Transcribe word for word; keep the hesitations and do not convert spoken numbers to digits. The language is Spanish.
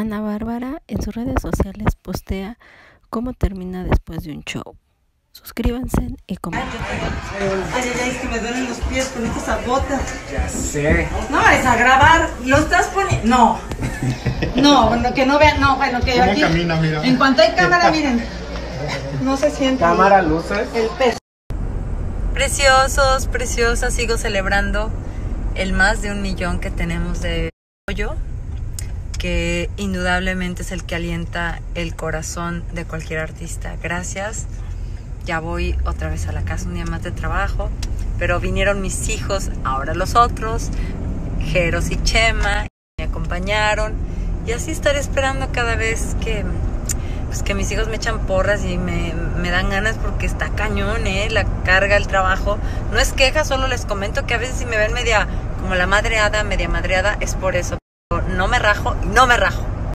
Ana Bárbara en sus redes sociales postea cómo termina después de un show. Suscríbanse y comenten. Ay, ay, ay, es que me duelen los pies con estas botas. Ya sé. No, es a grabar, lo estás poniendo. No. No, bueno, que no vean, no, bueno, que ¿Cómo aquí. camina, mira? En cuanto hay cámara, miren. No se siente. Cámara, luces. El peso. Preciosos, preciosas, sigo celebrando el más de un millón que tenemos de apoyo, que indudablemente es el que alienta el corazón de cualquier artista. Gracias. Ya voy otra vez a la casa, un día más de trabajo, pero vinieron mis hijos, ahora los otros, Jeros y Chema, me acompañaron, y así estaré esperando cada vez que, pues, que mis hijos me echan porras y me, me dan ganas, porque está cañón, ¿eh? La carga, el trabajo. No es queja, solo les comento que a veces si me ven media, como la madreada, media madreada, es por eso. No me rajo y no me rajo.